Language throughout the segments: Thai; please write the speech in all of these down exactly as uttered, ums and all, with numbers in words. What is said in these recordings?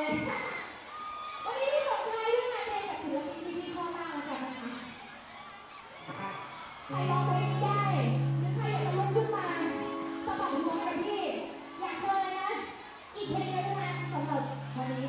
วันนี้ที่ส่งท้ายด้วยงานเพลงจากศิลปินที่พี่ชอบมากแล้วกันนะคะใครร้องเพลงนี้ได้หรือใครอยากจะลุกขึ้นมาสะบัดหัวกับพี่อยากเชิญเลยนะอีกเพลงเดียวเท่านั้นสำหรับวันนี้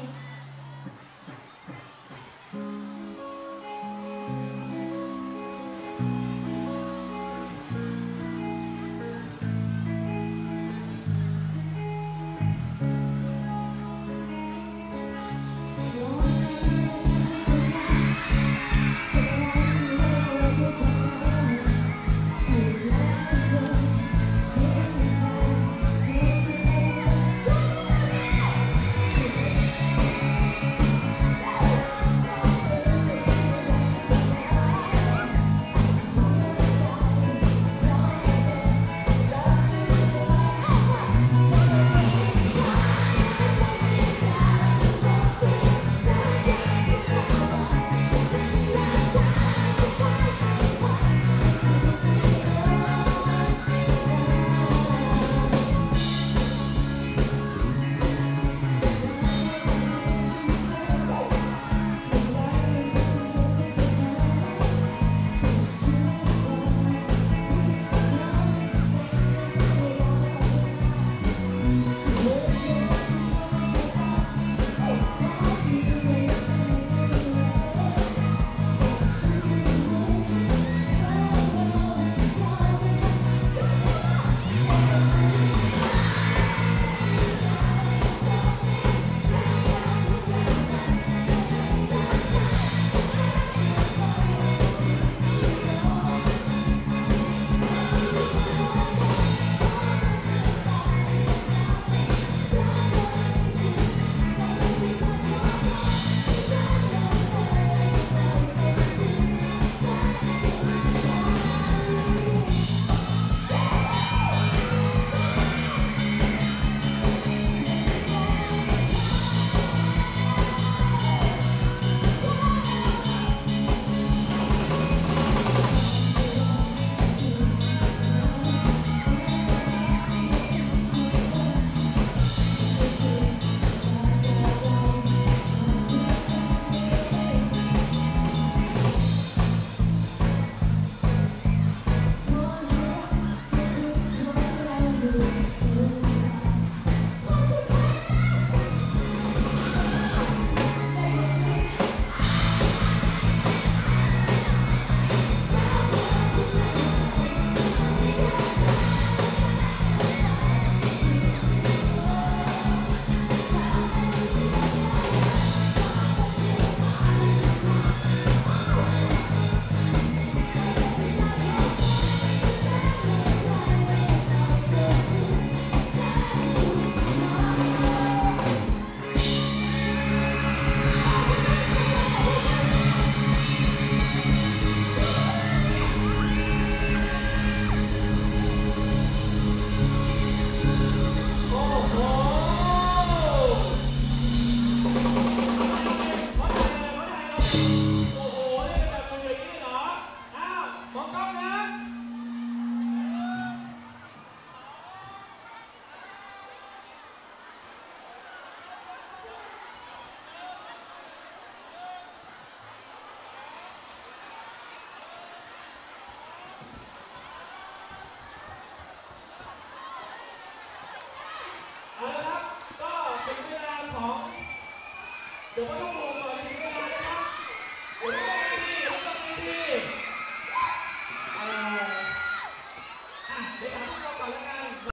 เอาละครับก็เป็นเวลาของเดี๋ยวไม่ต้องดู